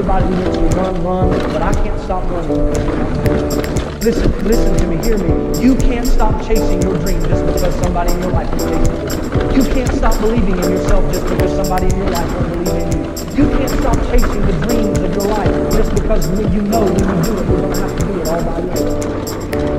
everybody needs to run, but I can't stop running. Listen to me, hear me. You can't stop chasing your dream just because somebody in your life is chasing it. You can't stop believing in yourself just because somebody in your life won't believe in you. You can't stop chasing the dreams of your life just because you know when you do it, you're going to have to do it all by yourself.